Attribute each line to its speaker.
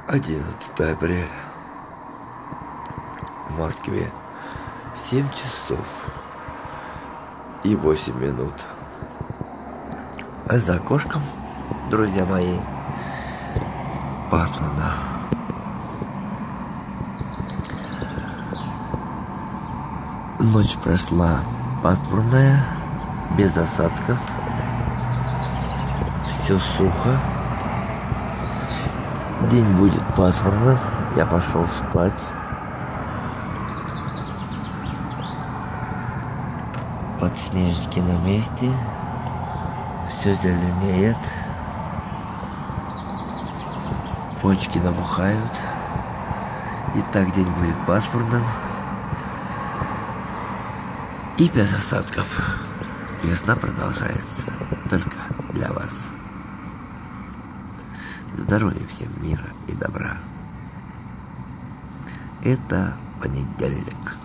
Speaker 1: 11 апреля. В Москве 7 часов и 8 минут. А за окошком, друзья мои, пасмурно. Ночь прошла пасмурная, без осадков. Все сухо. День будет пасмурным. Я пошел спать. Подснежники на месте. Все зеленеет. Почки набухают. И так день будет пасмурным. И без осадков. Весна продолжается. Только для вас. Здоровья всем, мира и добра. Это понедельник.